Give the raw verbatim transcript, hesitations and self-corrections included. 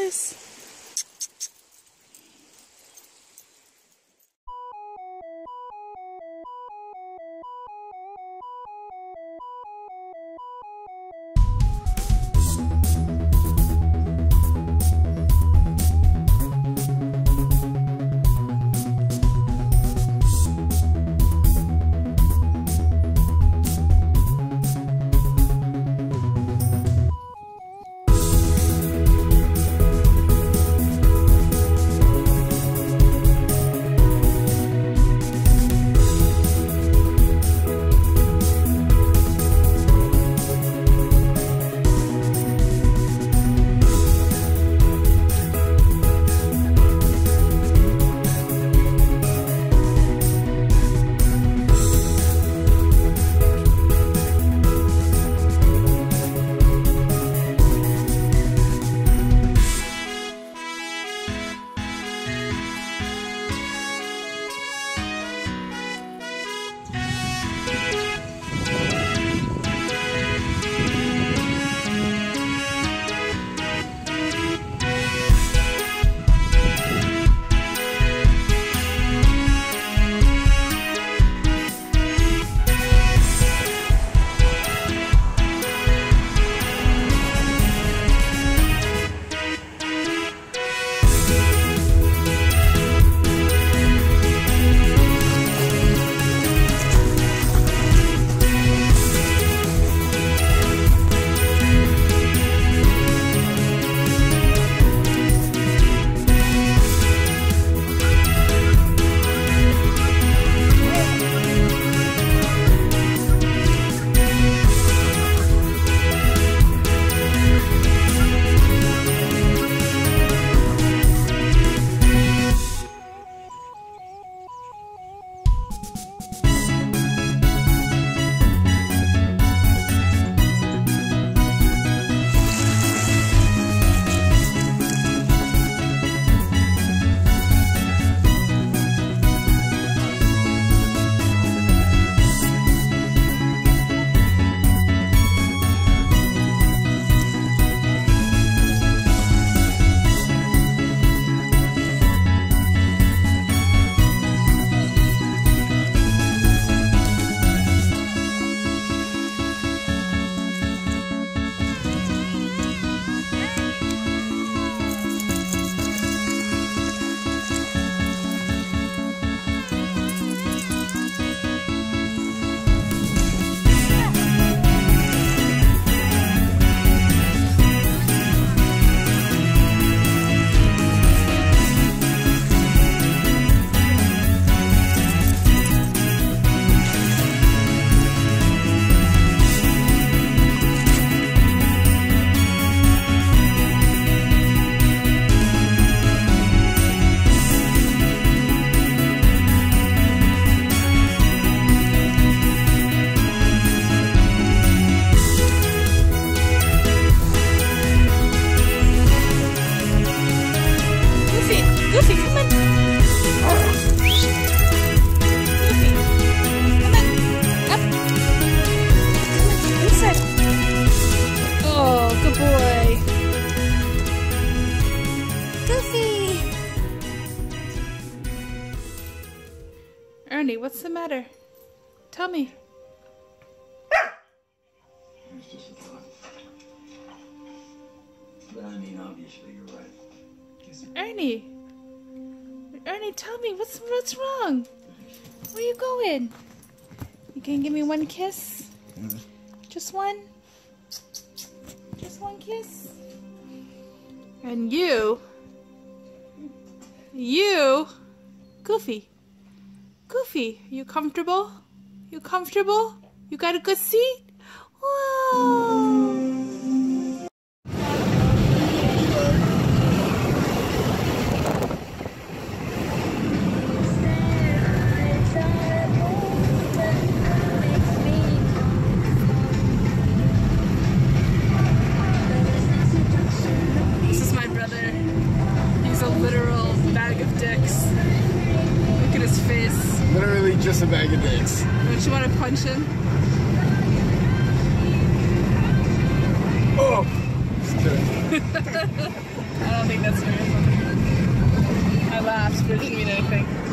guys. Ernie, what's the matter? Tell me. It's just a thought. But I mean, obviously, you're right. Ernie! Ernie, tell me, what's what's wrong? Where you going? You can give me one kiss? Mm-hmm. Just one? Just one kiss? And you... You... Goofy. Goofy, you comfortable? You comfortable? You got a good seat? Whoa! This is my brother. He's a literal bag of dicks. Look at his face. Literally just a bag of dicks. Don't you want to punch him? Oh! Just kidding. I don't don't think that's very funny. I laughed, but it didn't mean anything.